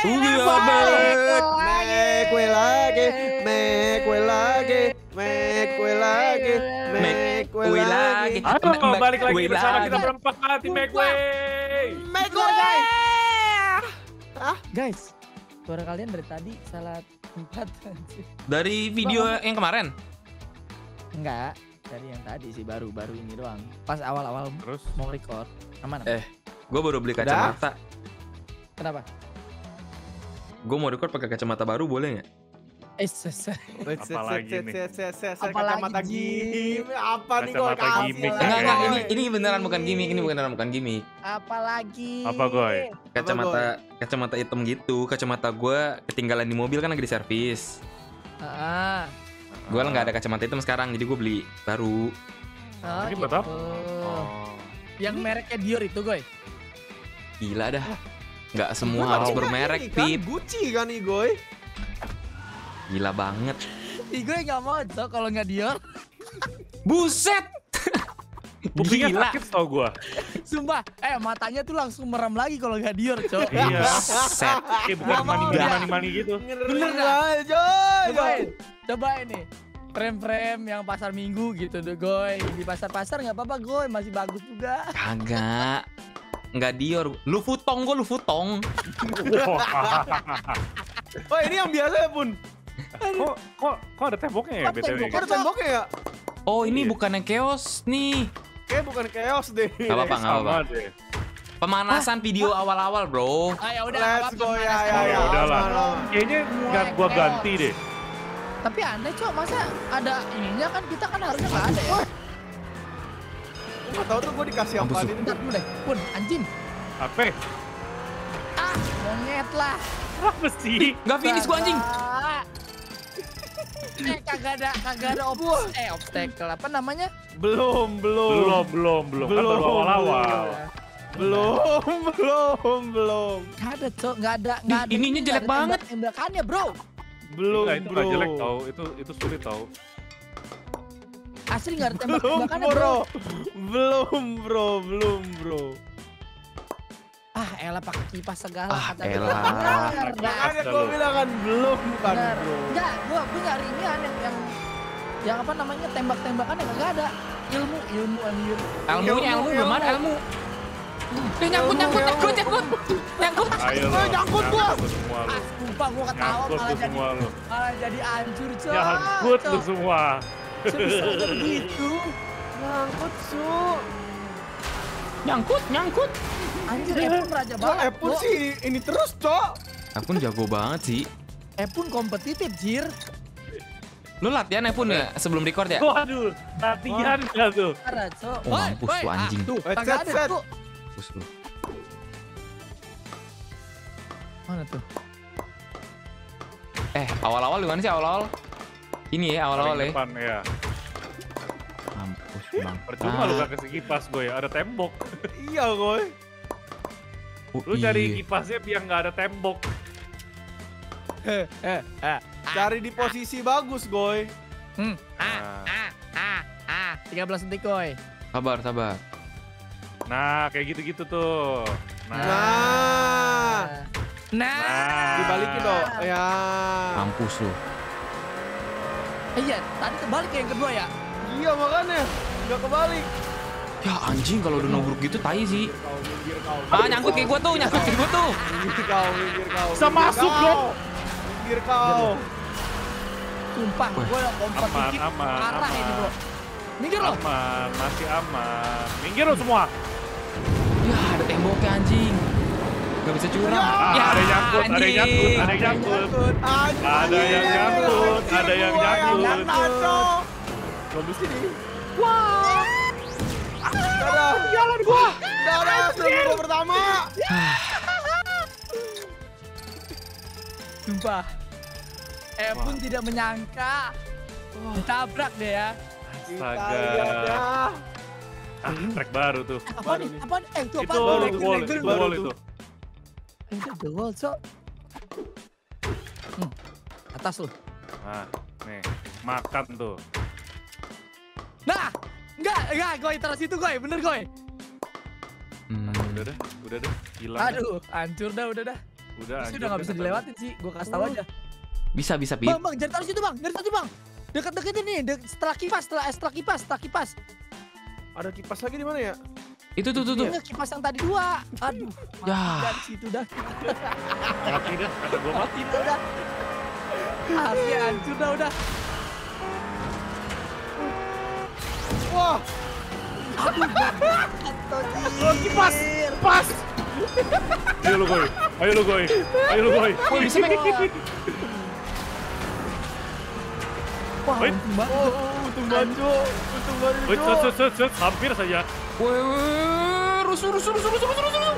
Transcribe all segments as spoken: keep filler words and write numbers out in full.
We are back. Make kue lagi, make kue lagi, make kue lagi, make kue lagi. Ayo balik lagi Kue bersama lagi. kita berempat di Make Way. Make kue guys. Ah, Guys, suara kalian dari tadi salah tempat. Dari video yang kemarin. Enggak, dari yang tadi sih baru-baru ini doang. Pas awal-awal Terus mau record, aman. Eh, gue baru beli kacamata. Kenapa? Gue mau record pakai kacamata baru, boleh nggak? Eh, ses. Apalagi nih? kacamata gimmick. Apa nih gue Kacamata kasih gimmick. lah. Enggak, enggak. Ini ini beneran bukan gimmick. Ini beneran bukan gimmick. Apalagi? Apa, Goy? Kacamata kacamata hitam gitu. Kacamata gue ketinggalan di mobil kan lagi di servis. Ah, Gue nggak ada kacamata hitam sekarang, jadi gue beli baru. ah, Ini buat gitu. apa? Oh. Yang mereknya Dior itu, Goy. Gila dah. Nggak semua Ini harus kan bermerek, ini kan, Pip. Gucci kan nih, Goy. Gila banget. Ih, gue nggak mau, Cok, kalau nggak Dior. Buset. Kupingnya Gila. sakit tau gua. Sumpah, eh matanya tuh langsung merem lagi kalau nggak Dior, Cok. Iya. Buset. Kayak bukan Nggak mau mani dia. mani mani gitu. Bener dah, Joy. Cobain, cobain nih. Frame-frame yang pasar minggu gitu deh, Goy. Di pasar-pasar nggak apa-apa, Goy. Masih bagus juga. Kagak. Nggak Dior. Lu futong, gue lu futong. Oh, ini yang biasa ya, Pun. Kok kok kok ada temboknya ya Apa B T W? tembok? Kok ada temboknya ya? Oh, ini Iya. bukannya chaos nih. Kayak bukan chaos deh. Gak apa-apa, gak apa-apa. Sama deh. Pemanasan video awal-awal, bro. Ah, ya udah. Let's apa-apa, go ya, panas, ya, Oh, Goy. ya ya. udahlah. Malam. Kayaknya nggak gua ganti deh. Tapi aneh, Cok. Masa ada ininya kan kita kan harusnya nggak ada ya. Nggak tahu tuh gue dikasih Mampus apa lu. ini. Bentar dulu deh. Pun, anjing. Apa? Ah, monyet lah. Apa sih? Gak finish gua anjing. Ah. Eh, kagak ada, kagak ada obs eh obstacle apa namanya? Belum, belum. Belum belum belum kan baru Belum, awal-awal. Belum, belum, belum. Gak ada, Cok. Gak ada, gak ada. Ih, ininya nggak jelek ada banget. tembak- Tembakannya, bro. Belum, Enggak, itu bro. nggak jelek tau, itu itu sulit tau. Asli gak ada Belum, tembak-tembakannya, bro. bro. Belum, bro. Belum, bro. Ah, elah pakai kipas segala. Ah, kata elah. gua. Bener, dah. Makanya gue bilang kan belum kan, Bener. bro. Enggak, gua gua nyari ini yang yang yang apa namanya tembak-tembakan yang kagak ada. Ilmu, ilmu, ilmu. Ilmunya, ilmu, belum ada ilmu. Eh, nyangkut, nyangkut, nyangkut, nyangkut. Nyangkut. Ayo Eh, lo, nyangkut gua. lu semua lu. Ah, sumpah gua ketawa Nyangkut malah lu jadi semua lu. malah jadi hancur, Cok. Nyangkut lu Cok. semua. Sebisa begitu. Nyangkut, su. Nyangkut, nyangkut. Anjir, Epun raja Cok, banget. Epun Cok. sih ini terus, Cok. Akun jago banget sih. Epun kompetitif, Jir. Lu latihan ya pun ya sebelum record ya? Waduh, latihan nggak tuh? Parah, Cok. Oh, Woi, mampus woi, tuh anjing. Ah, tuh, Eh, kagak set, ada, set. Cok. Mampus lu. Mana tuh? Eh, awal-awal di mana sih awal-awal? Ini ya awal-awal Paling ya. depan ya. Mampus bang. Percuma lu gak kasih kipas gue, ada tembok. Iya, Goy. Oh, Lu cari iya. kipasnya biar nggak ada tembok. Eh, eh, eh. Cari di posisi bagus, Goy. Hmm. Ah, Nah. ah, ah, ah. tiga belas detik, Koy. Sabar, sabar. Nah, kayak gitu-gitu tuh. Nah, Nah. Nah. Nah. Dibalikin dong. Ya. Mampus lu. Eh, iya, tadi kebalik ya yang kedua ya. Iya, makanya. Nggak kebalik. Ya anjing kalau udah nobruk gitu tai sih. Kau minggir kau. Ah, nyangkut kayak gua tuh, nyangkut kayak gua tuh. Minggir kau, minggir kau. Bisa minggir masuk kau. dong. Minggir kau. Sumpah, Wah. gue kompetitif Aman, aman, parah aman. ini, bro. Minggir lo. aman, masih aman. Minggir lu semua. Ya ada temboknya anjing. Gak bisa curang. Ah, Ya, ada yang nyangkut, ada yang anjing. nyangkut, ada yang nyangkut. Anjing. Ada yang nyangkut, ada yang Gua nyangkut. kena, Cok. Bagus ini. Wah. Dadah. Jalan gua. Dadah, sebelum gua pertama. Sumpah. Eh pun tidak menyangka. Ditabrak deh ya. Kita Astaga. lihat ya. Ah, track baru tuh. Apa nih? Apa nih? Eh, itu apa? Itu baru itu tuh, wall, itu itu baru wall tuh. itu. Itu the wall, Cok. Hmm. Atas lu. Nah, nih, makan tuh. Nah, enggak, enggak, Goy, terus itu, Goy, bener, Goy. Hmm. Udah dah, udah dah, hilang. Aduh, hancur dah, udah dah. Udah. Pasti udah nggak bisa dilewatin sih, gue kasih tahu aja. Bisa, bisa, Pip. Bang, bang, jangan taruh situ bang, jangan taruh situ bang. Dekat-dekat ini, dek, setelah kipas, setelah setelah kipas, setelah kipas. Ada kipas lagi di mana ya? Itu tuh, tuh, tuh. Ini kipas yang tadi dua. Aduh, Ya. dari situ dah. Mati dah, kata gua mati. Mati dah udah. Asli hancur dah udah. Wah, Oh, kipas, kipas. Ayo lu goy, ayo lu goy, ayo lu goy. Woi, bisa, Mek. Wah, Wait. untung banget. oh, untung banget, Cok. Untung banget, Wait, set, Cok. set, set, set, hampir saja. Woi, woi, rusuh, rusuh, rusuh, rusuh, rusuh, rusuh.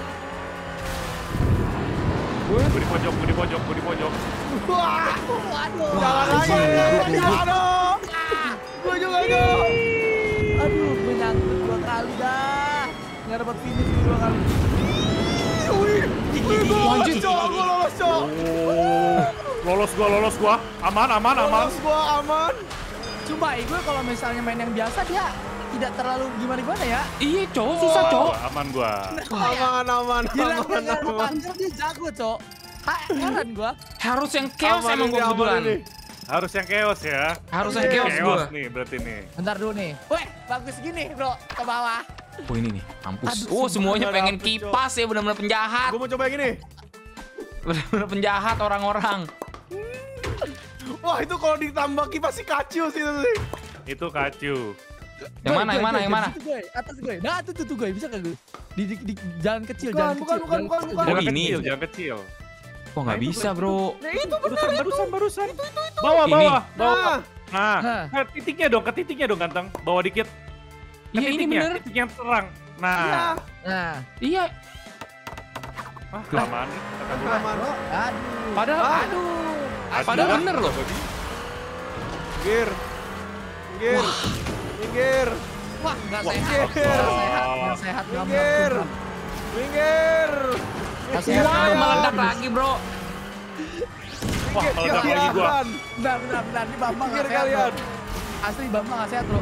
Gue di pojok, gue di pojok, gue di pojok. Wah, Waduh. jangan lagi. Aduh, gue juga dong. Aduh, gue nyangkut dua kali dah. Nggak dapat finish dua kali. Wih, wih, gue lolos, Anjir. Cok. Gue lolos, Cok. Oh, lolos gua, lolos gua. Aman, aman, aman. Lolos gue aman. Coba gue kalau misalnya main yang biasa dia tidak terlalu gimana-gimana ya. Iya, cowok susah, Oh, cowok. aman gua. Aman, aman, Gila, aman, gila, gila, aman. panjer dia jago, Cok. Ha, heran gua. Harus yang chaos Aman emang ini, gua aman kebetulan. ini. Harus yang chaos ya. Harus yang Iya. chaos gua. Chaos nih berarti nih. Bentar dulu nih. Weh, bagus gini, Bro. Ke bawah. Oh, ini nih, mampus. Aduh, Oh, semuanya sumpah, pengen dapet, Cok. kipas ya, benar-benar penjahat. Gue mau coba yang ini. Benar-benar penjahat orang-orang. Wah, itu kalau ditambah kipas sih kacau sih itu sih. Itu kacu. Yang Goy, mana, goy, yang mana, goy, yang mana? di situ, goy. Atas gue. Nah, tuh tuh tuh gue. Bisa kagak gue? Di, di, di jalan kecil, Bukan, jalan bukan, kecil. bukan, jalan bukan, kecil, bukan. jalan Oh, Jangan ini. kecil, jangan kecil. Kok nggak bisa, bro? Nah, itu benar Barusan, itu. barusan, barusan. Bawah, Ini. bawah, bawah. Nah, Nah, Hah. ke titiknya dong, ke titiknya dong ganteng. Bawa dikit. Ke Iya, ini titiknya, bener. titik yang terang. iya. Nah, Nah, Iya. ah, kelamaan nih. Kata gua. Aman. Bro. Aduh. Padahal, Ah. Aduh. padahal Aduh. bener loh. Minggir. Minggir. Minggir. Wah, nggak Wah. sehat. Nggak sehat, nggak sehat. nggak Minggir. menang. Minggir. Nggak sehat. Wah, nggak meledak menang. lagi, bro. Wah, meledak lagi gua. Kalian. Bentar, bentar, bentar. Ini Bambang Minggir nggak sehat, kalian. bro. Asli Bambang nggak sehat, bro.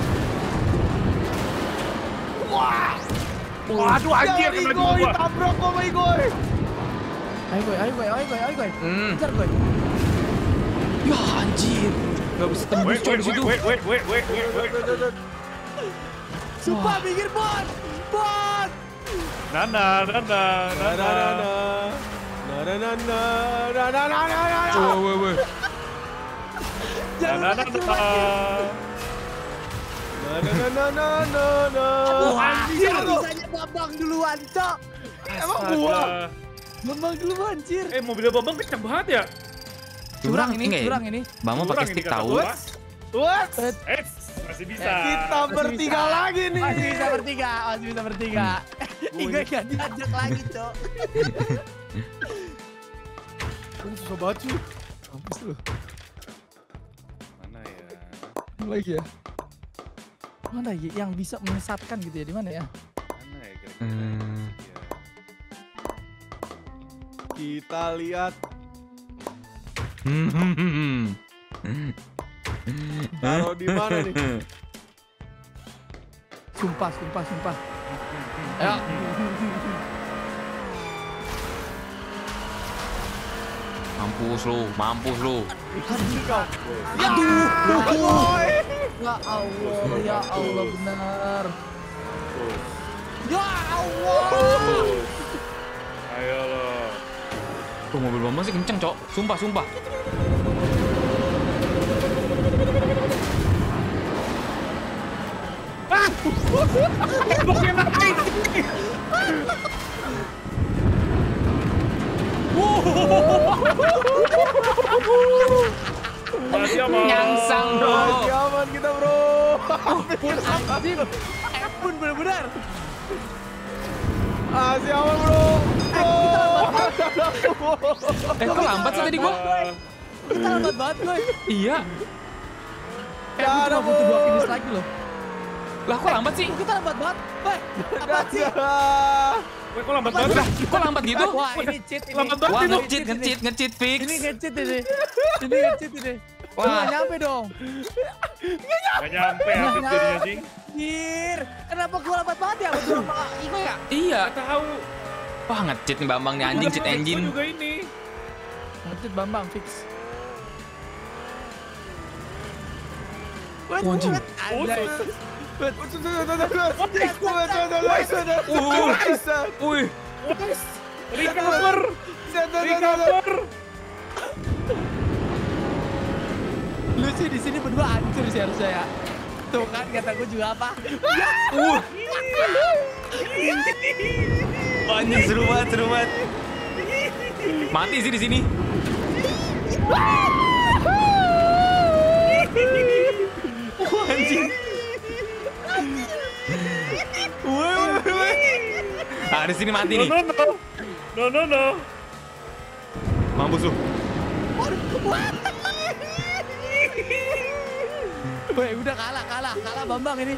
Waduh, anjir, Jangan kena Igoy, juga gua. tabrak kok sama Igoy. Ayo, gue, ayo, gue, ayo, gue, ayo, gue. Hmm. Kejar, gue. Ya, anjir. Gak bisa tembus, Wait, coy, wait, di situ. wait, wait, wait, wait, wait, wait. Sumpah, minggir, Bon. Bon. Nana, nana, Na na na nana. na. Na na na na. Na na na na na. Woi, woi, woi. Jangan Nana, kecil nana. banget. Na na na na na na na. Wah, Anjir lu. bisanya Bambang duluan, Cok. Emang gua. Astaga. Bambang duluan, anjir. Eh, mobilnya Bambang kenceng banget ya? Curang ini, enggak ya? curang ini. Bang mau pakai Curang stick ini kata tahu. gua. What? Eh, masih bisa. Kita Masih bertiga bisa. lagi nih. Masih bisa bertiga, masih bisa bertiga. Hmm. Ih, gue gak diajak lagi, Cok. Ini susah banget cuy. Mampus lu. Mana ya? Lagi ya. Mana ya yang bisa menyesatkan gitu ya, di mana ya? Mana ya kira-kira? Hmm. Ya. Kita lihat. Hmm. Taruh di mana nih? Sumpah, sumpah, sumpah. Ayo. Mampus lu, mampus lu. Anjir kau. Aduh. Boy. Ya Allah, ya Allah benar. Ya Allah. Ayo lo. Tuh mobil Bambang sih kenceng, Cok. Sumpah, sumpah. Masih aman. Nyangsang, bro. Masih aman kita bro. Anjing. Eh pun benar-benar. Masih aman bro. Bro. Eh, kok lambat sih tadi gua? Kita lambat banget, gue. Iya. Eh, gue cuma butuh dua finish lagi loh. Lah, kok lambat sih? Kita lambat banget. Weh, apa sih? Weh, kok lambat banget? Lah, kok lambat gitu? Wah, ini cheat ini. Lambat banget Wah, itu. nge-cheat, nge-cheat, nge-cheat fix. Ini nge-cheat ini. Ini nge-cheat ini. Wah. Wah, nyampe dong. Gak nyampe aku jadinya sih. Anjir, kenapa gua lambat banget ya? Berdua sama Iko ya? Iya. Gak tahu. Wah, nge-cheat nih Bambang nih anjing, cheat engine. Gua juga ini. Ngecut Bambang fix. Oh, anjing. Anjay. Uh, wih, Recover. Recover. Lu sih di sini berdua hancur sih harusnya ya. Tuh kan kata gue juga apa? uh. Anjing seru banget, seru banget. Mati sih di sini. Wah, anjing. Wah, ah, di sini mati nih. No, no, no. No, no, no. Mampus lu. Woi, udah kalah, kalah, kalah Bambang ini.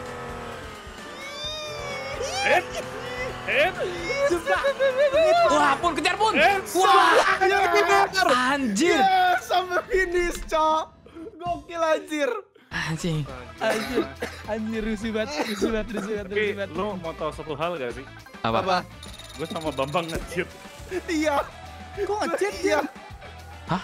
Eh. Eh. Sumpah. Wah, pun kejar pun. Eh, Wah, anjir. Yes, sampai finish, cok. Gokil anjir. Anjing. Anjir, anjir rusuh banget, rusuh banget, rusuh banget, Tapi rusuh banget. lo mau tahu satu hal gak sih? Apa? Apa? Gue sama Bambang nge-cheat. Iya. Kok ngecet Iya. dia? Hah?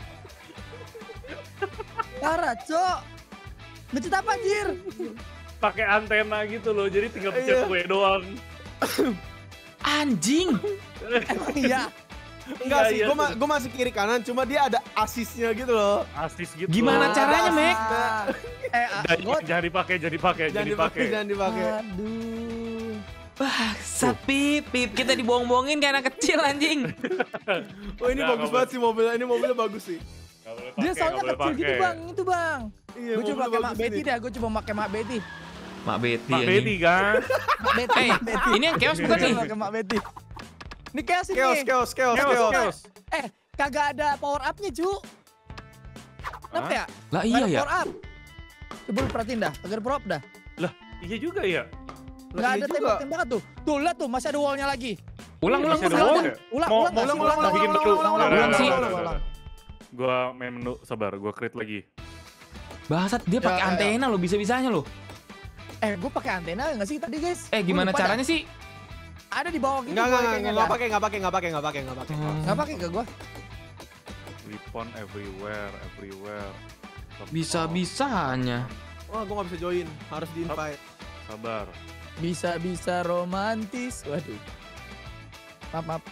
Parah, Cok. Ngecet apa, anjir? Pakai antena gitu loh, jadi tinggal Iya. pencet W doang. Anjing. Emang iya. Enggak Iya, sih, iya, gue ma tuh. gua masih kiri kanan, cuma dia ada asisnya gitu loh. Asis gitu. Gimana loh. caranya, Mek? Ah. Eh, ah, Jangan, gua- jangan dipakai, jangan dipakai, Jangan jangan dipakai, dipakai. jangan dipakai. Aduh. Bangsat, Pip. Pip, kita dibohong-bohongin kayak anak kecil anjing. Oh ini Nggak, bagus nggak banget sih mobilnya, ini mobilnya bagus sih. Nggak boleh Dia pakai, soalnya nggak boleh kecil gitu, pakai. Bang. Itu, Bang. Iya, Gue coba mobilnya pakai Mak bagus Betty nih. dah, gue coba pakai Mak Betty. Mak Betty Mak anjing. Betty kan? Mak Betty, Eh, Mak Betty. ini yang chaos bukan nih? Coba pakai Mak Betty. Ini chaos ini. Chaos, chaos, chaos, Chaos, chaos. chaos. Eh, kagak ada power up-nya, Cu. Kenapa Hah? ya? Lah Nggak iya ada ya. power up. Coba lu perhatiin dah, agar power up dah. Lah, iya juga ya. Nggak iya ada juga. tembak-tembakan tuh. Tuh, lihat tuh, masih ada wall-nya lagi. Ulang, ulang, Masih ada ulang. wall ulang. ya? Ulang, Mau- ulang, mau nggak sih? ulang, Ulang, bikin ulang, dulu. ulang, ulang, Udah, ulang udah, sih. udah, ulang, udah, ulang. udah. Gua main menu, sabar, gua create lagi. Bangsat, dia Ya, pakai ya, ya. antena loh, bisa-bisanya loh. Eh, gue pakai antena nggak sih tadi, guys? Eh, gimana Gua lupa caranya sih? dah. Ada di bawah gitu. Enggak, gua enggak, kayaknya enggak, enggak dah. pakai, enggak pakai, enggak pakai, enggak pakai, enggak pakai. Nggak pakai ke gue. Weapon everywhere, everywhere. Bisa-bisanya. Wah, gua nggak bisa join, harus di invite. Sabar. Bisa-bisa romantis. Waduh. Maaf, maaf.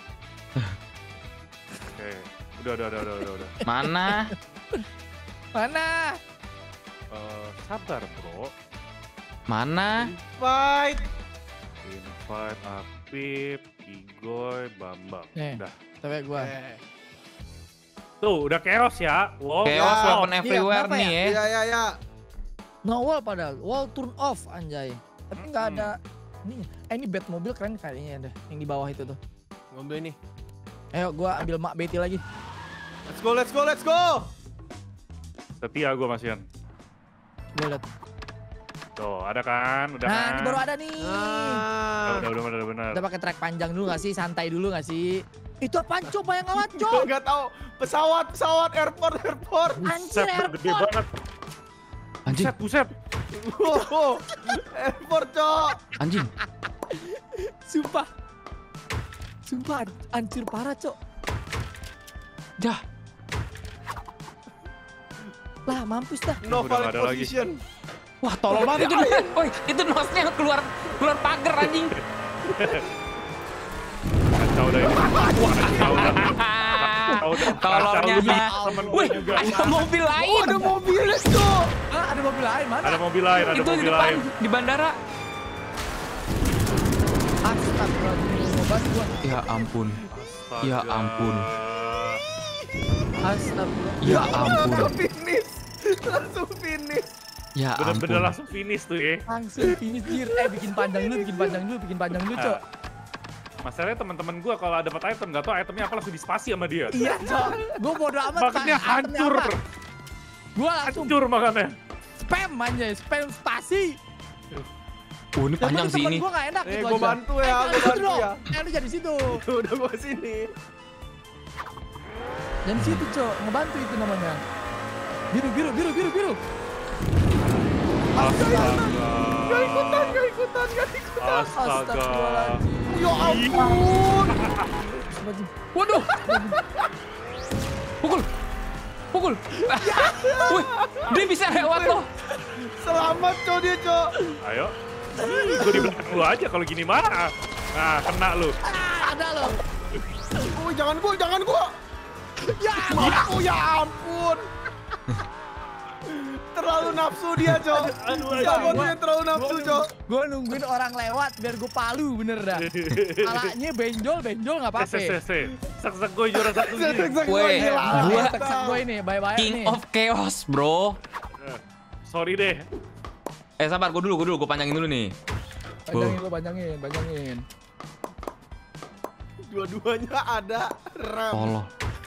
Oke. Udah, udah, udah, udah, udah, udah. Mana? Mana? Eh, sabar, bro. Mana? Invite. Invite Apip, Igoy, Bambang. Nih. Udah. Tapi gue. Eh, Tuh, udah chaos ya. Wow. Chaos Ya. weapon everywhere kenapa nih ya. Iya, iya, iya. No wall padahal. Wall turn off, anjay. Tapi nggak Hmm. ada. Ini, eh ini bed mobil keren kayaknya ada. Yang di bawah itu tuh. Ngambil ini. Ayo, gue ambil Mak Betty lagi. Let's go, let's go, let's go. Setia gue Masian. Gue liat. Tuh, ada kan? Udah Nah, kan? ini baru ada nih. Udah, Ah. udah, udah, udah, benar. Kita pakai track panjang dulu gak sih? Santai dulu gak sih? Itu apaan, Cok? Bayang amat, Gua Cok! nggak tahu. Pesawat, pesawat, airport, airport. Anjir, Buset, gede airport! banget. Anjing, Buset, buset. Wow, airport, cok. anjing. Sumpah. Sumpah, hancur parah, Cok. Dah. Lah, mampus dah. No Udah nggak valid ada lagi. position. Wah, tolol banget itu. Woi, itu nosnya keluar keluar pagar anjing. Kacau dah ini. Kacau dah. Kacau dah. Tololnya Kacau dah. mah. Temen gue Wih, juga. ada mobil Oh, lain. ada mobilnya, cok. Ah, ada mobil lain, mana? Ada mobil lain, ada Itu di mobil depan lain. di bandara. Astagfirullahaladzim, bas gua. Ya ampun. Astaga. Ya ampun. Astagfirullah. Ya ampun. Langsung finish. Langsung finish. Ya ampun. Bener-bener langsung finish tuh ya. Langsung finish, Jir. Eh, bikin panjang dulu, bikin panjang dulu, bikin panjang dulu, Cok. Masalahnya teman-teman gue kalau dapat item nggak tahu itemnya apa langsung dispasi sama dia. Iya, Cok. Gua bodo amat. Makanya Pak, itemnya hancur. apa. Gua langsung Hancur makanya. spam aja, spam spasi. Oh, ini panjang sih ini. Gue gak enak Eh, gitu gua aja. bantu ya, Eh, gua jangan di situ bantu dong. ya. Eh, lu jadi situ. Udah gua sini. Dan situ, Cok. Ngebantu itu namanya. Biru, biru, biru, biru, biru. Astaga. Gak ikutan, gak ikutan, gak ikutan. Astaga. Astagfirullahaladzim. Ya ampun. Astagfirullahaladzim. Waduh. Pukul. Pukul. Wih, dia bisa lewat loh. Selamat Cok dia Cok. Ayo. Gue di belakang lu aja kalau gini mah. Nah, kena lu. Ah, ada loh. Oh, jangan gua, jangan gua. Ya, aku ya ampun. Terlalu nafsu dia, Cok. Jangan dia terlalu nafsu, Cok. Gue nungguin orang lewat biar gue palu bener dah. Palanya benjol, benjol nggak apa-apa. S S S. Sak-sak gue juara satu sih. Weh, gua Tek-tek gue ini, bye-bye King nih. of Chaos, bro. Sorry deh. Eh sabar, gue dulu, gue dulu, gue panjangin dulu nih. Panjangin lu, panjangin, panjangin. Dua-duanya ada rem. Tolol.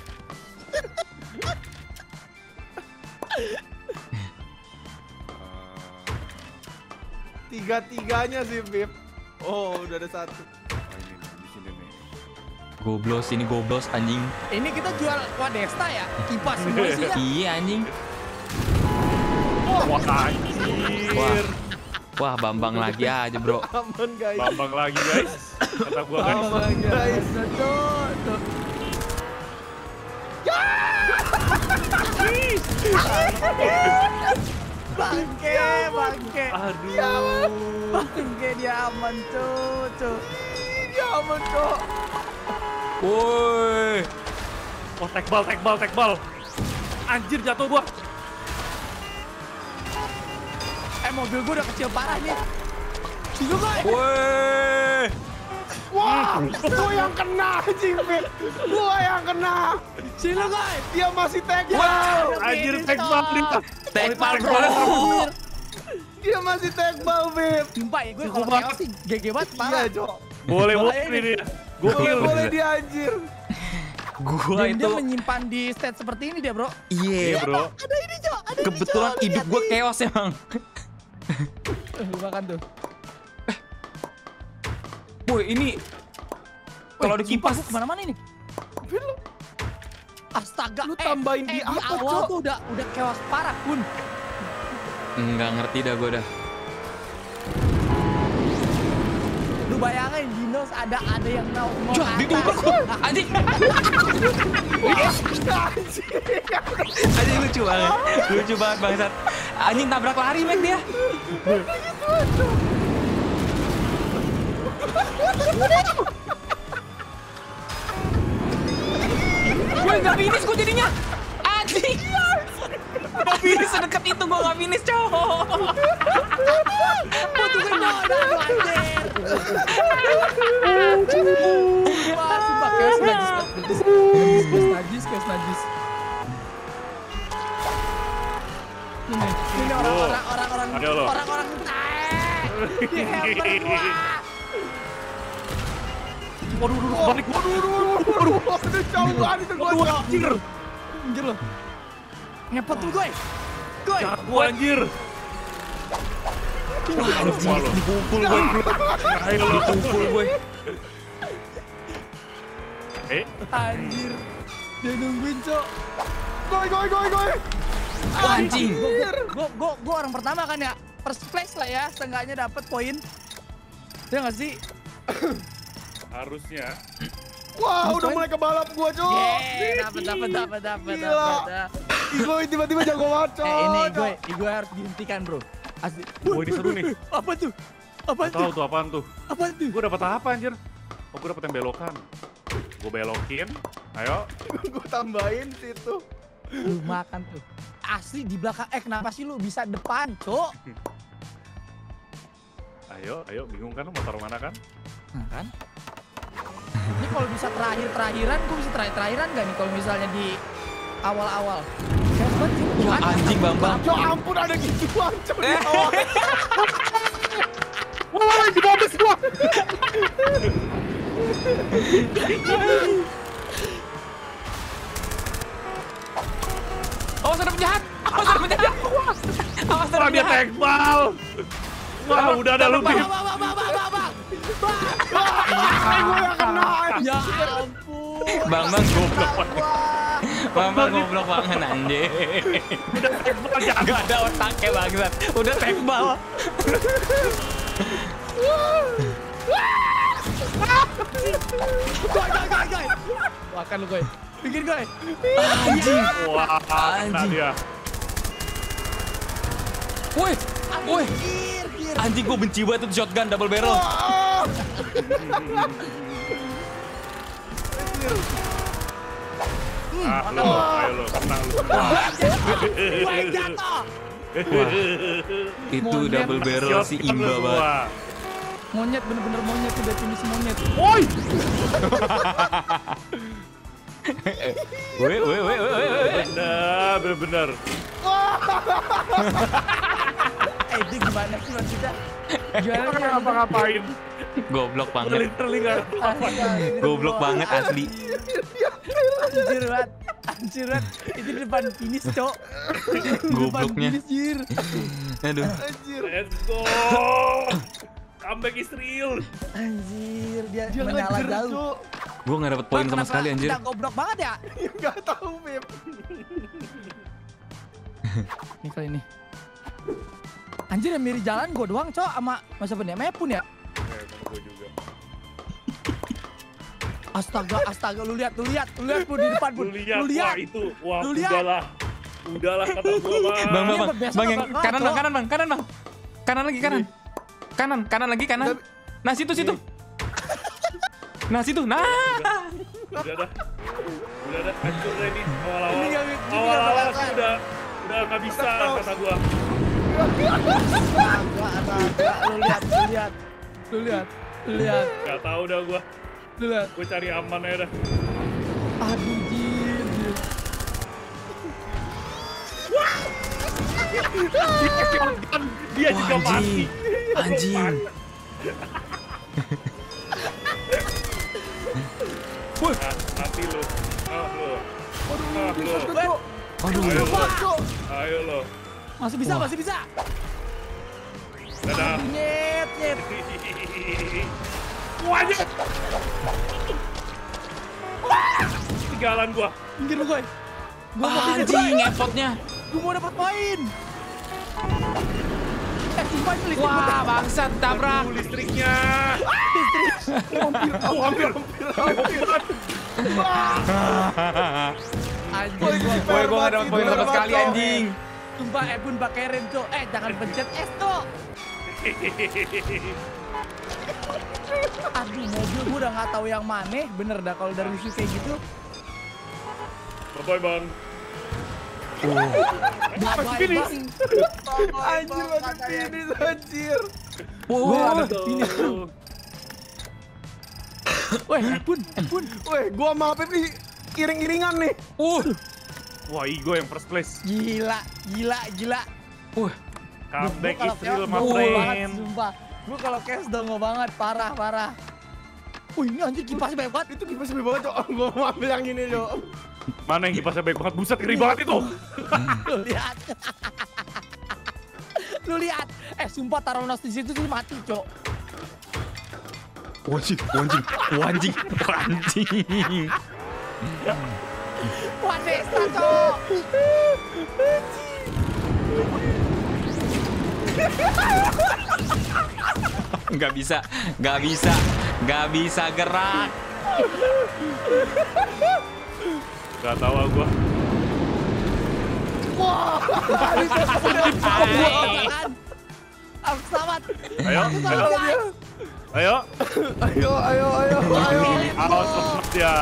Tiga-tiganya sih, Bib. Oh, udah ada satu. Oh, ini nih, di sini nih. Goblos, ini goblos anjing. Ini kita jual Wadesta ya? Kipas semua sih ya? Iya anjing. Wah, anjir. Wah. Wah, Bambang lagi aja, bro. Aman, guys. Bambang lagi, guys. Kata gua guys. Aman, guys. Tuh, tuh. Bangke, bangke. Aduh. Bangke dia aman tuh, tuh. Dia aman tuh. Woi. Oh, tekbal, tekbal, tekbal. Anjir, jatuh gua. Eh mobil gue udah kecil parah nih. Situ guys. Woi. Wah, gua yang kena, anjing, Bib. Gua yang kena. Situ guys. Dia masih tekbal. Anjir, tekbal nih. Tekbal, bro. Dia masih tekbal, Bib. Sumpah ya gue kalau Sumpah. chaos sih G G banget Iya, parah. Cok. Boleh, boleh Boleh nih dia. Boleh, Gokil. boleh dia anjir. Gua Dan dia itu menyimpan di state seperti ini dia bro. Iya, iya. bro. Ada ini Cok, ada ini, Kebetulan Cok. hidup Lihat gua nih. chaos emang. Eh, lu makan tuh. Woi, ini kalau di kipas Gue kemana-mana ini. Astaga, Lu eh, tambahin eh, di apa, awal Cok? tuh udah udah chaos parah pun. nggak ngerti dah gua dah. Lu bayangin Dinos ada ada yang mau mau Jah, atas. ditubrak gua. Anjing. Anjing lucu banget. Lucu banget bangsat. Anjing tabrak lari Mac dia. Gue nggak finish gue jadinya. Anjing. Nggak finish sedekat itu gue nggak finish cowok. Gua tuh gue mau ada lu anjir. Wah, sumpah chaos najis banget. Najis, chaos najis, chaos najis. Ini, ini orang-orang orang-orang Ada lo. orang-orang Di hammer gua. Waduh, waduh, balik. Waduh, Waduh, waduh, jauh banget itu gua. waduh, Cok. anjir. Anjir lo. Ngepet tuh gue. Gue. Jago anjir. Wah anjing dipukul gue. Ayo lo. Dipukul gue. Eh, Anjir. Dia nungguin, Cok. Goy, goy, goy, goy. Wah anjing. Gue gue gue orang pertama kan ya. First place lah ya, setengahnya dapat poin. Ya nggak sih? harusnya. Wah, udah mulai kebalap gua, Cok. Yeay, dapat dapat dapat dapat Gila. dapat. Gue tiba-tiba jago banget, Cok. Eh ini gue, gue harus dihentikan bro. Asli. Wah, ini seru nih. Apa tuh? Apa Gak tahu tuh? tuh apaan tuh. Apa tuh? Gue dapat apa anjir? Oh, gue dapat yang belokan. Gue belokin. Ayo. Gue tambahin situ. Lu makan tuh. Asli di belakang. Eh kenapa sih lu bisa depan, Cok? Ayo, ayo. Bingung kan lu mau taruh mana kan? Nah, kan? Ini kalau bisa terakhir-terakhiran, gue bisa terakhir-terakhiran gak nih kalau misalnya di awal-awal? Gas banget sih. Ya anjing Bambang. Ya ampun, ada gituan, Cok. Eh. Wah, di bawah gua. Awas ada penjahat. Awas ada penjahat. Awas ada Wah, dia penjahat. tekbal. Wah, udah ada lu Bang, tim. bang, bang, bang, bang, bang, bang. Gue yang kena. Ya ampun. Bambang goblok. Wah. Mama goblok banget anjing. Udah tekbal jangan. Gak ada otaknya bangsat. Udah tekbal. Goy, goy, goy, goy. Makan lu, goy. Bikin, goy. Anjing. Wah, kena Anjing. dia. Woi, woi. Gir, gir. Anjing gue benci banget itu shotgun double barrel. Ah, lo, ayo lo, tenang lo. Gua yang jatuh. Itu Monyet. double barrel si Shotgun imba lo banget. semua. Monyet, bener-bener monyet. Udah jenis monyet. Woi, Woi, woi, woi, woi, woi. bener, bener-bener. Eh, itu gimana sih maksudnya? Gimana Kita sih? ngapa-ngapain? Goblok banget. Literally nggak ada apa-apa. Goblok banget asli. Anjir banget. Anjir banget. Itu di depan finish, Cok. Di depan Gobloknya. finish, Jir. Aduh. Let's go. Comeback is real. Anjir, dia, Dia menyala ngejer, jauh. Cuk. Gue gak dapet poin sama sekali anjir. Kita goblok banget ya? Nggak tahu, Beb. Ini kali ini. Anjir, yang mirip jalan gue doang, Cok. Sama masa bener Mepun ya? Eh, sama gue juga. Astaga, astaga, lu lihat, lu lihat, lu lihat pun di depan pun. Lu lihat, Lu lihat. wah itu, wah Lu lihat. udahlah. Udahlah kata gue, Bang. Bang, bang, Ini bang, biasa bang, yang bakal kanan, bang, ngaco. kanan, bang, kanan, bang, kanan lagi, kanan, kanan, kanan lagi, kanan. Nah, situ, situ. Nah, situ, nah. Udah dah. Udah dah, hancur deh ini. Awal-awal. Ini nggak- ini nggak Awal-awal bakal. sih udah udah nggak bisa kata gua. Astaga, astaga, lu lihat, lu lihat, lu lihat, lu lihat, Gak tahu dah gua. lu lihat. Gua cari aman aja dah. Aduh, Jir, Jir. Dia Wah, juga mati. anjing, anjing. Nah, mati lu. Ah lu. Ah lu. Aduh, Ayo lo. Ayo lo. Masih bisa, masih bisa. Dadah. Nyet, nyet. Wajib. Tinggalan gua. Minggir lu, Goy. Gua mau pindah, anjing, Goy. effortnya. Gua mau dapat poin. Eh, sumpah itu listrik Wah, gua. bangsat, tabrak. Aduh, listriknya. Hampir, oh, hampir, hampir, hampir. Anjing, gua. Woi, gue gak dapet poin sama sekali anjing. Sumpah, eh pun pakai rem, Cok. Eh, jangan pencet S, Cok. Aduh, mobil gua udah nggak tahu yang mana. Bener dah kalau dari musuh kayak gitu. Bye-bye, Bang. Bye-bye, finish. Bang. Anjir, masih finish, anjir. Gua Wow. ada finish. Woi, eh pun, eh pun. Weh, gua sama Apep nih iring-iringan nih. Uh, Wah, Igo yang first place. Gila, gila, gila. uh. Comeback Gua is real, my kalau chaos dongo banget, friend. sumpah. Gua kalau chaos dongo banget, parah, parah. Wih, ini anjir kipasnya banyak banget. Itu kipas lebih banget, Cok. Gua mau ambil yang ini, Cok. Mana yang kipasnya baik banget? Buset, ngeri banget itu. Lu lihat. Lu lihat. Eh, sumpah Taronos di situ sih mati, Cok. Wanjing, wanjing, wanjing, wanjing. Wah, Desta, Cok. Gak bisa, gak bisa, gak bisa gerak. Gak tahu ah gua. Aku selamat. Ayo, Aku ayo, selamat, guys. ayo. Ayo, ayo, ayo, ayo. Awas selamat ya.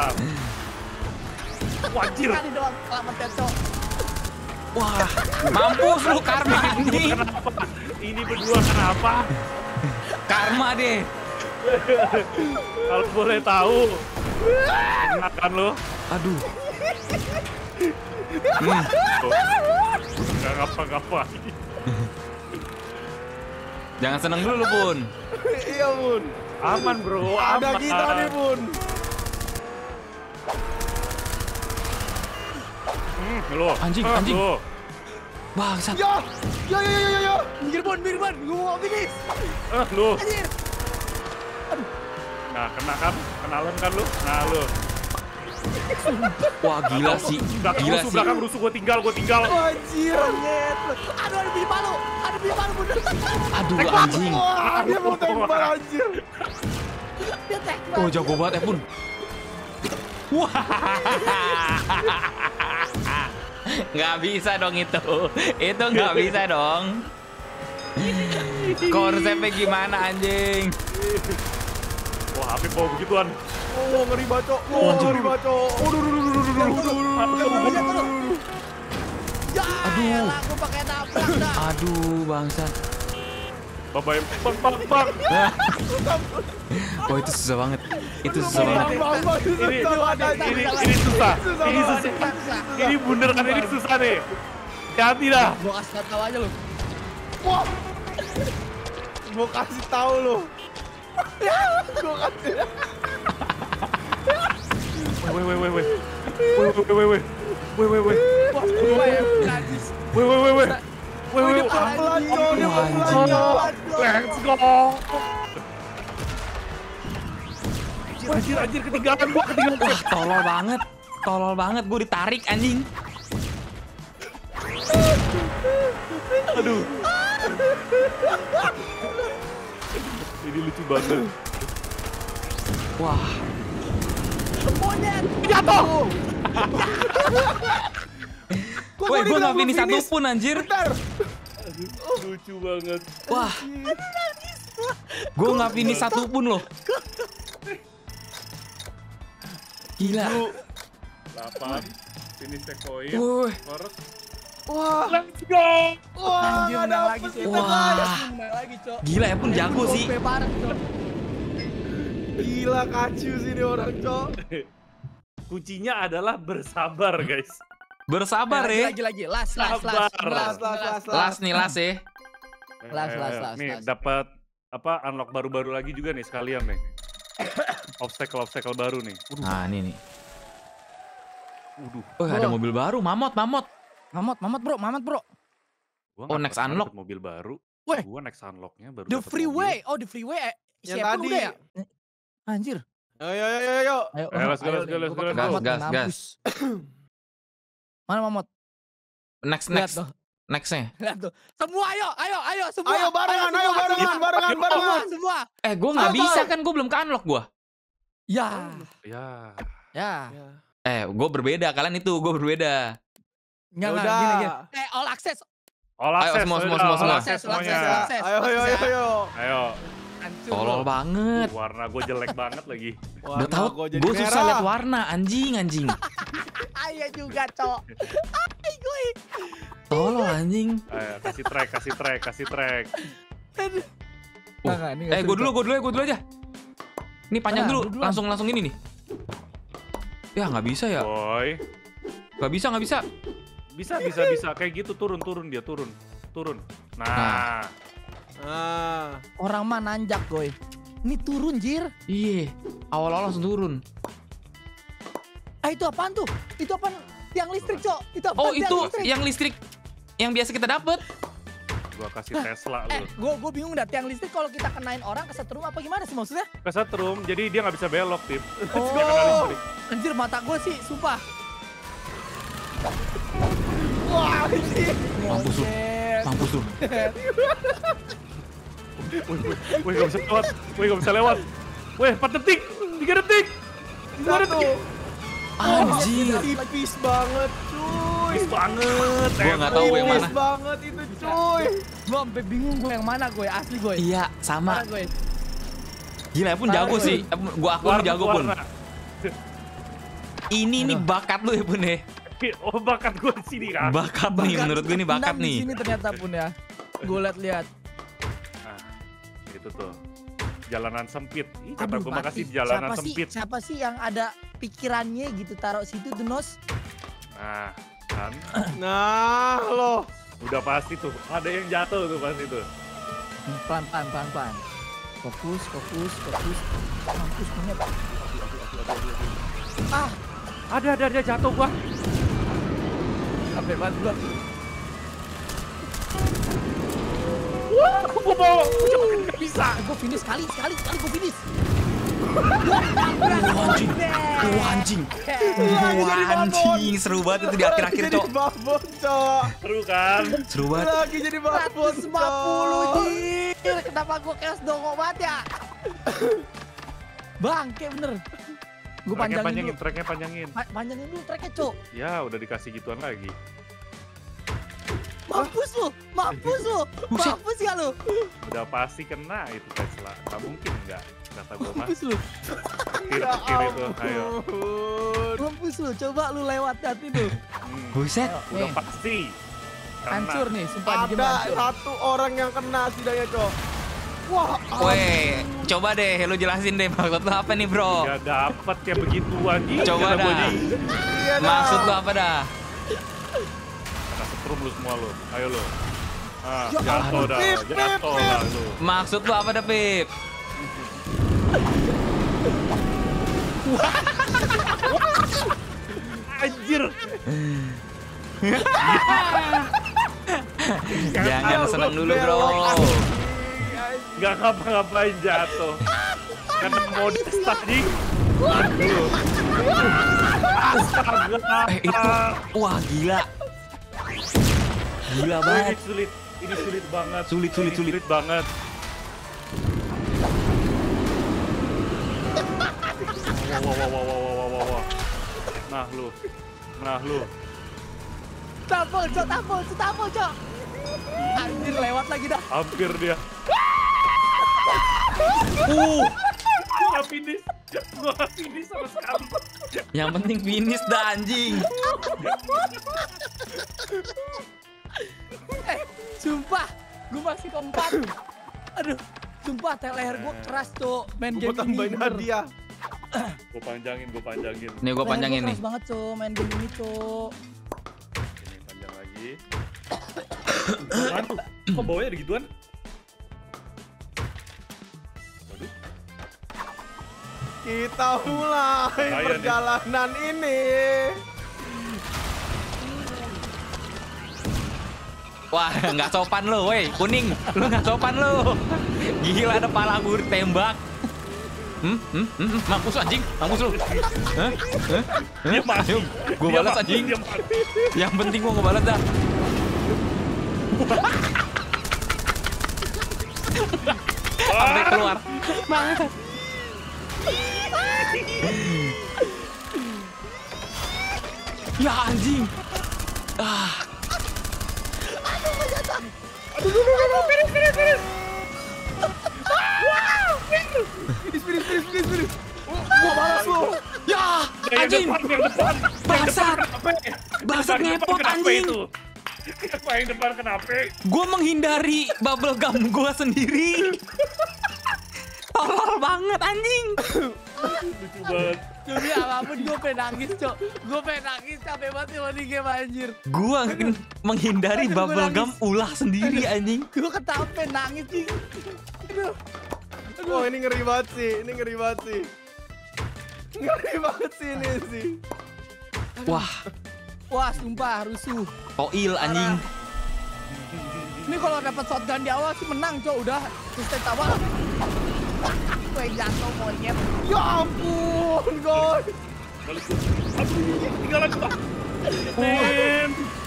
Wajir. Sekali doang selamat ya, Cok. Wah, mampus lu karma anjing. Kenapa? Ini berdua kenapa? Karma deh. Kalau boleh tahu. Enak kan lo? Aduh. Gak ngapa-ngapa. Jangan seneng dulu, Bun. Iya, Bun. Aman bro, Ada aman. kita nih, Bun. Hmm, lo. Anjing, Ah, anjing. lo. Bangsat. Ya, ya, ya, ya, ya, ya. Minggir, Bon, minggir, Bon. Gua mau finish. Ah, lo. Anjir. Nah, kena kan? Kenalan kan lo? Nah, lo. Wah gila sih, Belakang gila rusuh, sih. belakang rusuh, gue tinggal, gue tinggal. Anjir, nyet. Aduh, ada beli palu. Ada beli palu bener. Aduh anjing. Wah, dia mau tembak anjir. Dia tag Oh jago banget ya pun. Wah. Nggak bisa dong itu. Itu nggak bisa dong. Konsepnya gimana anjing? Wah, Apip bawa begituan. Oh, ngeri bacok. Oh, ngeri bacok. Aduh, Ya, aduh. Aku pakai nabrak dah. Aduh bangsat. Bye-bye, bang, bang, bang. Wah itu susah banget. Itu susah banget. Ini, ini, ini susah. Ini susah. Ini beneran ini susah nih. Hati dah. Gua kasih tahu aja lu. Wah. Gua kasih tahu lu. Gua kasih. Woi, woi, woi, woi. Woi, woi, woi, woi. Woi, woi, woi. Wah, gua ya najis. Woi, woi, woi, woi. Woi, woi, Dia pelan-pelan, Cok. Dia pelan-pelan, Cok. let's go. Anjir, anjir, ketinggalan gua, ketinggalan. Wah tolol banget. Tolol banget gue ditarik anjing. Aduh. Ini lucu banget. Wah. Monyet. Jatuh. Woi gue nggak finish satu pun anjir. Bentar. Lucu banget. Wah. Gue nggak finish satu pun loh. Gila. delapan. Finish checkpoint. Woi. Terus. Wah. Let's go. Wah, Anjir, nggak menang dapet lagi, Cok. kita, Wah. guys. Menang lagi, Cok. Gila ya pun jago sih. Gope bareng, Cok. Gila kacu sih ini orang, Cok. Kuncinya adalah bersabar, guys. Bersabar lagi, ya. lagi lagi last last Sabar. last last Last, last, Las nih las ya. Last, Ayo, last, ayo. last, Nih, last. dapat apa unlock baru-baru lagi juga nih sekalian nih. Obstacle-obstacle baru nih. Waduh, Nah ini nih. waduh. Oh ada mobil baru. Mamot mamot. Mamot mamot bro mamot bro Gua Oh, nggak next pernah unlock. dapet mobil baru. Weh. Gua next unlocknya baru the dapet freeway mobil. oh the freeway eh, Yang siapa tadi. udah ya anjir Ayo, ayo, ayo, ayo. ayo Ayo, let's go, let's go, nih, let's gua go, pakai let's go. mamot nih, Gas, gas, mampus. Mana mamot Next lihat next tuh nextnya. lihat tuh semua ayo ayo ayo semua Ayo barengan, semua, ayo barengan, semua. barengan, semua barengan. semua Eh gue nggak Sabar. bisa kan gue belum ke unlock gue. ya Ya. ya Eh gue berbeda kalian itu gue berbeda. nggak nggak Udah. gini gini eh all access All Ayo, access, semua, udah, semua, all semua, semua. access All access, semuanya. all access. Ayo, ayo, ayo, ayo. Ayo. Hancur, Tolol bro. banget. Warna gue jelek banget lagi. Udah tahu gue susah liat warna anjing anjing. ayo juga cok ay gue Tolol anjing. Ayo, kasih track, kasih track, kasih track. Aduh. Uh, Nggak, nggak, ini nggak eh gue seru, dulu Cok. gue dulu gue dulu aja. Ini panjang Nah, dulu lu duluan. langsung langsung ini nih. Ya nggak bisa ya. Boy. Nggak bisa nggak bisa. Bisa, bisa, bisa. Kayak gitu turun, turun dia turun. Turun. Nah. Nah. Orang mah nanjak, boy. Ini turun, Jir. Iya. Awal-awal langsung turun. Ah, itu apaan tuh? Itu apaan? Tiang listrik, Cok. Itu apaan? Oh tiang itu listrik? yang listrik yang biasa kita dapet. Gua kasih Tesla Eh, lu. gue gue bingung dah. Tiang listrik kalau kita kenain orang kesetrum apa gimana sih maksudnya? Kesetrum, jadi dia nggak bisa belok, Tip. Oh, Dia kena listrik. anjir mata gue sih, sumpah. Wah, ini. Mampus lu. Monyet. Mampus lu. Wih, wih, wih, gak bisa lewat. Wih, gak bisa lewat. Wih, empat detik, tiga detik. dua Satu. detik. Anjir. Tipis banget, cuy. Tipis banget. Gua nggak tahu yang Tipis mana. banget itu, cuy. Gue sampai bingung gue yang mana gue, asli gue. Iya Mana sama. gue? Gila ya pun Parah, jago Boy. sih. Eh, Gua aku Warna, jago pun. warna. Ini nih bakat lu ya pun ya. Oh, bakat gue di sini kan. Bakat nih menurut gue ini bakat Enam nih. Di sini ternyata pun ya. Gue lihat-lihat. Nah, itu tuh. Jalanan sempit. Ih, kata Aduh, gue mati. makasih jalanan siapa sempit. Sih, siapa sih yang ada pikirannya gitu taruh situ tuh, Nos? Nah, kan. Nah, lo. Udah pasti tuh. Ada yang jatuh tuh pasti tuh. Pelan pelan pelan pelan. Fokus, fokus, fokus. Mampus punya Pak. Ah, Ada, ada, ada jatuh gua. sampai banget gua. Wah, gua mau. Gak bisa. Ah, gua finish sekali, sekali, sekali gua finish. Wah anjing, wah anjing, wah anjing, seru banget itu di akhir-akhir Jadi cok. babon, Cok. Seru kan? Seru banget. Lagi jadi babon, seratus lima puluh Cok. jir. Kenapa gua chaos dongok banget ya? Bangke bener. Gue Treknya panjangin panjangin, dulu. treknya panjangin. Pa- Panjangin dulu treknya, Cok. Ya, udah dikasih gituan lagi. Mampus lu, mampus lu, Buset. mampus ya lu, Udah pasti kena itu Tesla. Gak mungkin enggak. Kata gue mah. mampus lu, Kiri Ya kiri tuh, ayo. ampun. mampus lu. Coba lu lewat hati tuh. Hmm, Buset. udah Nih. pasti. Kena. Hancur nih, sumpah di game Ada hancur. satu orang yang kena setidaknya, Cok. Wah, Weh, coba deh lu jelasin deh maksud lu apa nih bro? Gak dapet kayak begitu lagi. Coba Kata dah. gua nih. iya dah. Maksud lu apa dah? Kena setrum lu semua lu. Ayo lu. Ah, Ya jatuh ampun, dah, Pip, jatuh Pip, dah lu. Maksud lu apa dah Pip? Anjir. Jangan seneng dulu bro. Gak ngapa-ngapain jatuh. Karena modest tadi. Aduh. Astaga. Eh itu, wah gila. Gila Ini banget. sulit. Ini sulit banget. Sulit, sulit, Ini sulit. sulit banget. Wow, wow, wow, wow, wow, wow, wow. Nah lu. Nah lu. Tampol, Cok, tampol, tampol, Cok. Anjir, lewat lagi dah. Hampir dia. Uh, Gua gak finish. Gua gak finish sama sekali. yang penting finish dah anjing. Eh, sumpah, gue masih keempat. Aduh, sumpah, tel leher gue keras, Cok. Main Gua game tambahin ini. bener. hadiah. Gua panjangin, gua panjangin. Nih gua Leher panjangin gua nih. keras banget, Cok, main game ini, Cok. Ini panjang lagi. Apaan tuh? Kok bawanya ada gituan? Waduh. Kita mulai Bahaya nih. perjalanan ini. Wah, nggak sopan lo, woi, kuning, lu nggak sopan lo. Gila ada pala gue tembak. Hmm, hmm, hmm, hmm, mampus anjing, mampus lu. Hah? Hah? Dia Hah? mati. Ayo, gua Dia balas mati, anjing. dia mati. Yang penting gua ngebalas dah. Sampai keluar. Ya anjing. Ah, Finish, finish, finish, finish, finish. Gua balas lu. ya Yang anjing. depan, yang depan. Bangsat. Bangsat Yang depan ngepot kenapa anjing. itu? Kenapa yang depan kenapa? Gua menghindari bubble gum gua sendiri. Tolol banget anjing. Lucu banget. Demi apapun gue pengen nangis, Cok. Gue pengen nangis capek banget sama di game, anjir. Gua menghindari Aduh, gua bubble gum nangis. ulah sendiri anjing. Gue ketawa pengen nangis, sih. Aduh. Oh, ini ngeri banget sih. Ini ngeri banget sih. Ngeri banget sih ini sih. Wah, Wah, sumpah, rusuh. toil anjing. Ini kalau dapat shotgun di awal sih menang, Cok. Udah, sustain awal. Gue jatuh monyet. Ya ampun, guys. Balik gua. Aduh, tinggal lagi Pak. Men.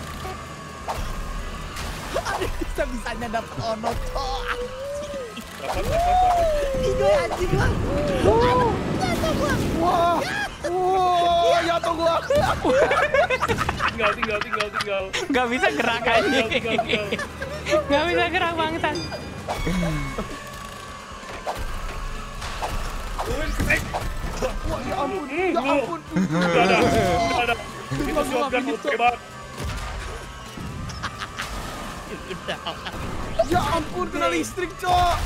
Aduh, bisa-bisanya dapat ono, Cok. Dapat, dapat, dapat. Ini anjing lah. Jatuh gua. Wah. Wah, jatuh gua. Tinggal, tinggal, tinggal, tinggal. Gak bisa gerak Tinggal, anjing. tinggal, tinggal. Gak bisa gerak bangsat. Eh, Wah, ya ampun. Ya lu. ampun. Udah ada, udah ada. Itu Gua shotgun finish, mau Cok. hebat. Ya ampun, kena listrik, Cok.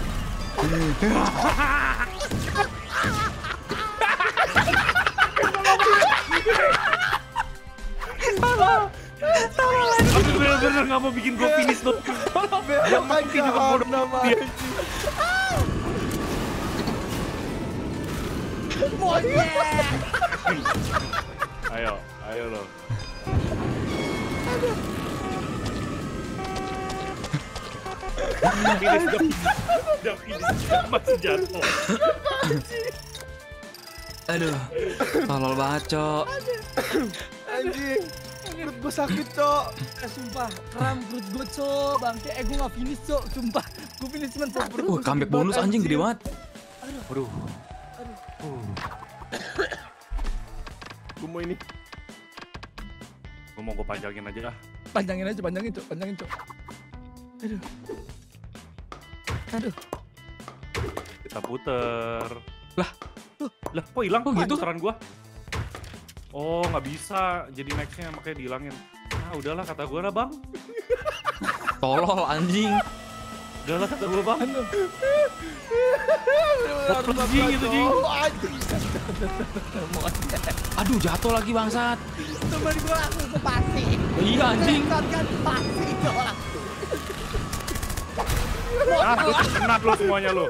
Aku bener-bener gak mau bikin gua finish tuh. Belok aja jahanam anjing. Monyet. Ayo, ayo lo. Finish, udah finish, udah finish. Masih jatuh. Aduh, tolol banget, Cok. Anjing. Perut gue sakit, Cok. Eh, sumpah, kram perut gue, Cok. Bangke, eh gue gak finish, Cok. Sumpah, gue finish cuma perut Wah, gua comeback sakit bonus banget, anjing gede banget. Waduh. Gue mau ini. Gue mau gue panjangin aja dah. Panjangin aja, panjangin, Cok. Panjangin, Cok. Aduh. Aduh. Kita puter. Lah. Lah, kok hilang? Kok gitu? Puteran gua. Oh, nggak bisa. Jadi nextnya makanya dihilangin. Ah, udahlah kata gua lah, Bang. Tolol anjing. Udahlah kata gua, Bang. Harus Jing, itu, Jing. Oh, anjing. Aduh, jatuh lagi bangsat. Temen gue langsung ke pasti. Iya anjing. Kan kan pasti, Cok. Ah, lu kena lu semuanya lu.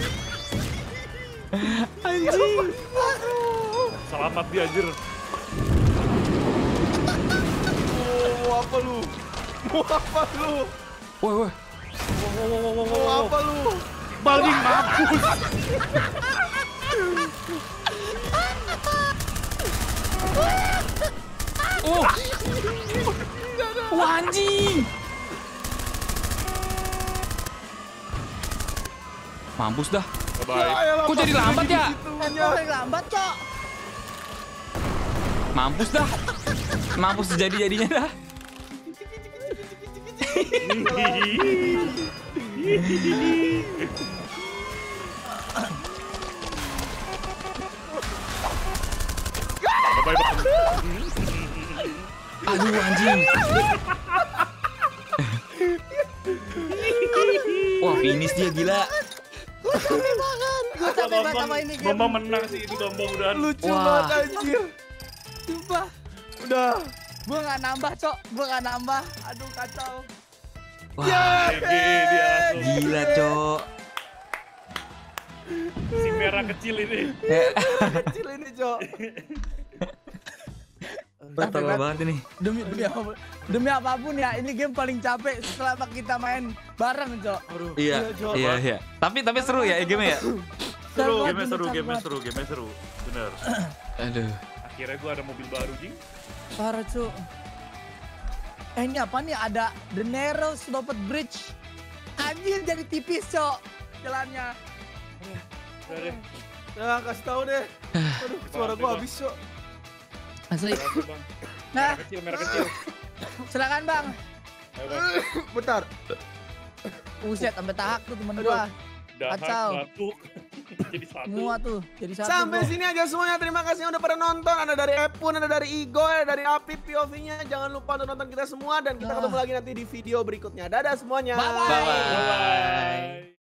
Anjing. Selamat dia, anjir. Mau apa lu? Mau apa lu? Woi, woi. Mau apa lu? Baling mampus. Oh. Wah, anjing. Mampus dah. Bye-bye. Kok jadi lambat ya? Kok yang lambat, Cok? Mampus dah. Mampus jadi-jadinya dah. Bye-bye, Bang. Aduh anjing. Wah, finish dia gila. Capek banget. Gue capek banget sama ini game. Bambang menang sih ini Bambang udah. Lucu Wah. banget anjir. Sumpah. Udah. Gue gak nambah, Cok. Gue gak nambah. Aduh, kacau. Wah, G G dia langsung. gila, Cok. Si merah kecil ini. Kecil ini, Cok. Tolol banget ini. Demi demi apa, demi apapun ya, ini game paling capek selama kita main bareng, Cok. Iya, Cok. iya, iya. Tapi tapi seru ya game ya. Seru, banget, game seru, capek game banget. seru, game seru. Bener. Aduh. Akhirnya gua ada mobil baru, Jing. Parah, Cok. Eh, ini apa nih? Ada The Narrow Sloped Bridge. Anjir, jadi tipis, Cok. Jalannya. Udah deh. Nah, kasih tahu deh. Aduh, suara gua habis, Cok. Asli. Oke, Bang. Nah, Merah kecil, merah kecil. silakan, Bang. Ayo, Bang. Bentar. Uset sampai tahak tuh temen Aduh. gua. Dahan, Kacau. batuk. Jadi satu. Semua tuh jadi satu. Sampai bro. sini aja semuanya. Terima kasih yang udah pada nonton. Ada dari Epun, ada dari Igo, ada dari Apip P O V-nya. Jangan lupa untuk nonton kita semua dan kita Ah. ketemu lagi nanti di video berikutnya. Dadah semuanya. Bye-bye. Bye-bye. Bye-bye.